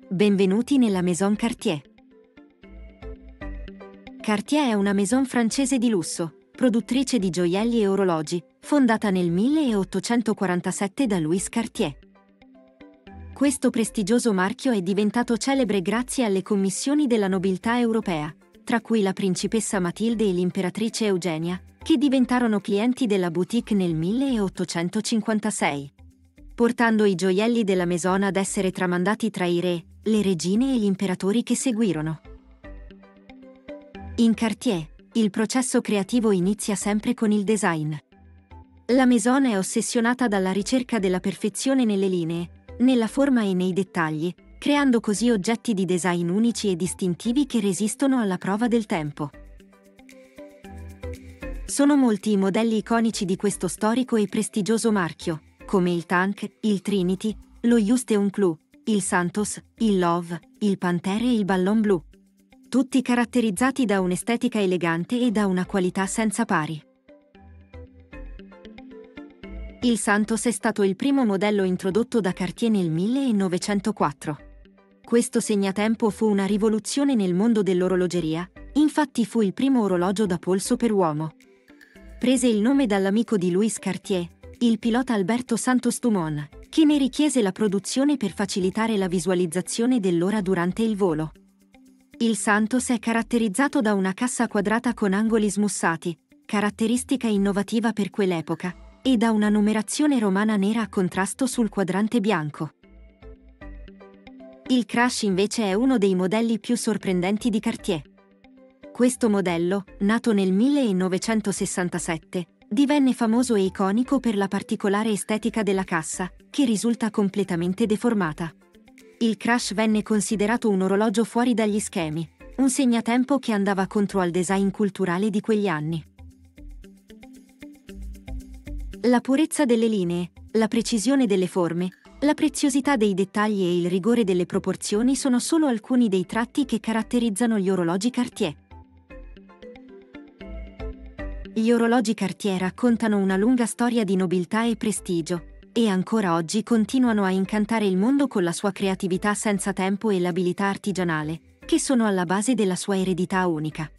Benvenuti nella Maison Cartier. Cartier è una maison francese di lusso, produttrice di gioielli e orologi, fondata nel 1847 da Louis Cartier. Questo prestigioso marchio è diventato celebre grazie alle commissioni della nobiltà europea, tra cui la principessa Matilde e l'imperatrice Eugenia, che diventarono clienti della boutique nel 1856, portando i gioielli della maison ad essere tramandati tra i re, le regine e gli imperatori che seguirono. In Cartier, il processo creativo inizia sempre con il design. La maison è ossessionata dalla ricerca della perfezione nelle linee, nella forma e nei dettagli, creando così oggetti di design unici e distintivi che resistono alla prova del tempo. Sono molti i modelli iconici di questo storico e prestigioso marchio, come il Tank, il Trinity, lo Juste un Clou, il Santos, il Love, il Panther e il Ballon Bleu. Tutti caratterizzati da un'estetica elegante e da una qualità senza pari. Il Santos è stato il primo modello introdotto da Cartier nel 1904. Questo segnatempo fu una rivoluzione nel mondo dell'orologeria, infatti fu il primo orologio da polso per uomo. Prese il nome dall'amico di Louis Cartier, il pilota Alberto Santos Dumont, che ne richiese la produzione per facilitare la visualizzazione dell'ora durante il volo. Il Santos è caratterizzato da una cassa quadrata con angoli smussati, caratteristica innovativa per quell'epoca, e da una numerazione romana nera a contrasto sul quadrante bianco. Il Crash invece è uno dei modelli più sorprendenti di Cartier. Questo modello, nato nel 1967, divenne famoso e iconico per la particolare estetica della cassa, che risulta completamente deformata. Il Crash venne considerato un orologio fuori dagli schemi, un segnatempo che andava contro al design culturale di quegli anni. La purezza delle linee, la precisione delle forme, la preziosità dei dettagli e il rigore delle proporzioni sono solo alcuni dei tratti che caratterizzano gli orologi Cartier. Gli orologi Cartier raccontano una lunga storia di nobiltà e prestigio, e ancora oggi continuano a incantare il mondo con la sua creatività senza tempo e l'abilità artigianale, che sono alla base della sua eredità unica.